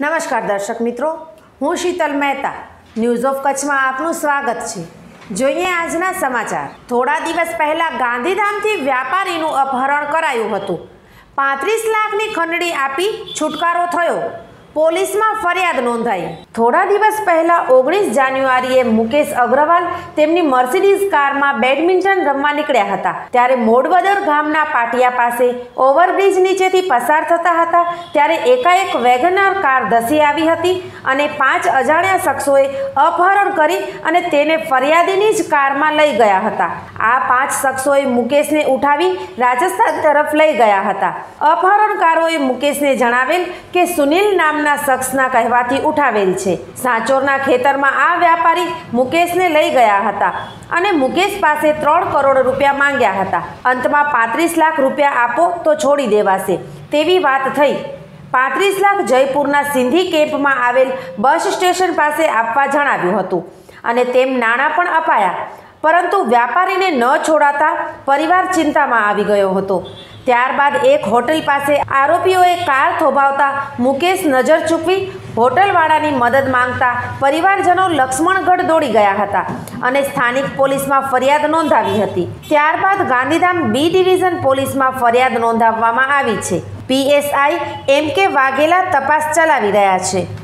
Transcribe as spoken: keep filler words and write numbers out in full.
નમસ્કાર દર્શક મિત્રો, હું શીતલ મહેતા ન્યૂઝ ઓફ કચ્છમાં આપનું સ્વાગત છે। જોઈએ આજના સમાચાર। થોડા દિવસ પહેલા ગાંધીધામથી વ્યાપારીનું અપહરણ કરાયું હતું। પાંત્રીસ લાખની ખંડણી આપી છુટકારો થયો। પોલીસમાં ફરિયાદ નોંધાઈ। થોડા દિવસ પહેલા ઓગણીસ જાન્યુઆરીએ મુકેશ અગ્રવાલ તેમની મર્સિડીઝ કારમાં બેડમિન્ટન રમવા નીકળ્યા હતા। ત્યારે મોડવદર ગામના પાટિયા પાસે ઓવરબ્રિજ નીચેથી પસાર થતા હતા ત્યારે એકાએક વેગનર કાર ધસી આવી હતી અને પાંચ અજાણ્યા શખ્સોએ અપહરણ કરી અને તેને ફરિયાદીની જ કારમાં લઈ ગયા હતા। આ પાંચ શખ્સોએ મુકેશને ઉઠાવી રાજસ્થાન તરફ લઈ ગયા હતા। અપહરણકારોએ મુકેશને જણાવેલ કે સુનિલ નામ શખ્સના કહેવાથી ઉઠાવેલ છે। સાંચોરના ખેતરમાં આ વ્યાપારી મુકેશને લઈ ગયા હતા અને મુકેશ પાસે ત્રણ કરોડ રૂપિયા માંગ્યા હતા। અંતમાં પાંત્રીસ લાખ રૂપિયા આપો તો છોડી દેવાશે તેવી વાત થઈ। પાંત્રીસ લાખ જયપુરના સિંધી કેમ્પમાં આવેલ બસ સ્ટેશન પાસે આપવા જણાવ્યું હતું અને તેમ નાણાં પણ અપાયા, પરંતુ વ્યાપારીને ન છોડાતા પરિવાર ચિંતામાં આવી ગયો હતો। ત્યારબાદ એક હોટલ પાસે આરોપીઓએ કાર થોભાવતા મુકેશ નજર ચૂકવી હોટલવાળાની મદદ માંગતા પરિવારજનો લક્ષ્મણગઢ દોડી ગયા હતા અને સ્થાનિક પોલીસમાં ફરિયાદ નોંધાવી હતી। ત્યારબાદ ગાંધીધામ બી ડિવિઝન પોલીસમાં ફરિયાદ નોંધાવવામાં આવી છે। પીએસઆઈ એમ કે વાઘેલા તપાસ ચલાવી રહ્યા છે।